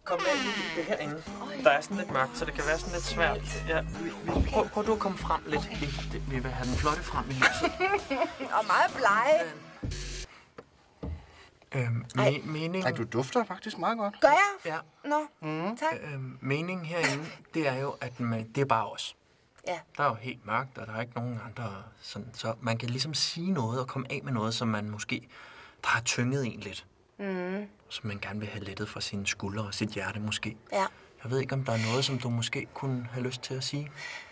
Kom med lige det herinde. Der er sådan lidt mørkt, så det kan være sådan lidt svært. Ja, prøv du at komme frem lidt. Vi vil have den flotte frem i lyset. Og meget blege. Mening... Ej, du dufter faktisk meget godt. Gør jeg? Ja. Nå, tak. Meningen herinde, det er jo, at det er bare os. Ja. Der er jo helt mørkt, og der er ikke nogen andre. Sådan, så man kan ligesom sige noget og komme af med noget, som man måske der har tynget en lidt. Som man gerne vil have lettet fra sine skuldre og sit hjerte måske. Ja. Jeg ved ikke, om der er noget, som du måske kunne have lyst til at sige.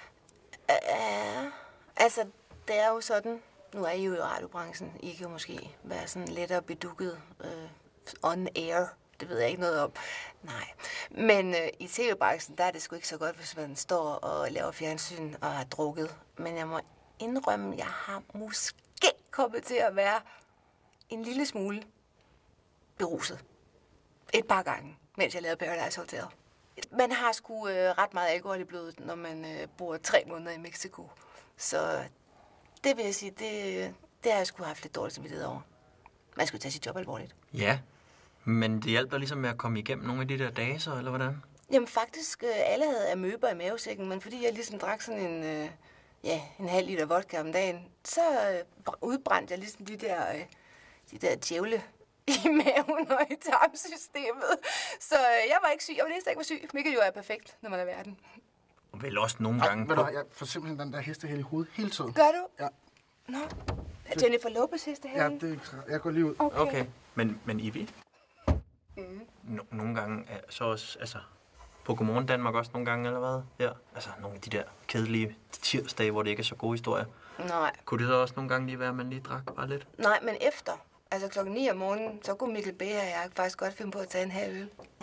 Altså, det er jo sådan... Nu er I jo i radiobranchen. I kan måske være sådan lettere bedukket on air. Det ved jeg ikke noget om. Nej. Men i tv-branchen, der er det sgu ikke så godt, hvis man står og laver fjernsyn og har drukket. Men jeg må indrømme, at jeg har måske kommet til at være en lille smule beruset. Et par gange, mens jeg lavede Paradise Hotel. Man har sgu ret meget alkohol i blodet, når man bor 3 måneder i Mexico. Så det vil jeg sige, det har jeg sgu haft lidt dårligt samvittighed over. Man skulle tage sit job alvorligt. Ja, men det hjalp dig ligesom med at komme igennem nogle af de der dage, så, eller hvordan? Jamen faktisk, alle havde amøber i mavesækken, men fordi jeg ligesom drak sådan en halv liter vodka om dagen, så udbrændte jeg ligesom de der djævle i maven og i tarmsystemet. Så jeg var ikke syg. Jeg var det eneste, jeg ikke var syg, hvilket jo er perfekt, når man er verden. Vel også nogle gange Ved du, jeg får simpelthen den der hestehæl i hovedet hele tiden. Gør du? Ja. Nå. Jennifer Lopez hestehæl? Ja, jeg går lige ud. Okay. Men Ivy? Nogle gange, så også, altså, på Godmorgen Danmark også nogle gange, eller hvad? Ja, altså nogle af de der kedelige tirsdage, hvor det ikke er så gode historier. Nej. Kunne det så også nogle gange lige være, at man lige drak bare lidt? Nej, men efter, altså 9:00 om morgenen, så kunne Mikkel B. og jeg faktisk godt finde på at tage en halv øl.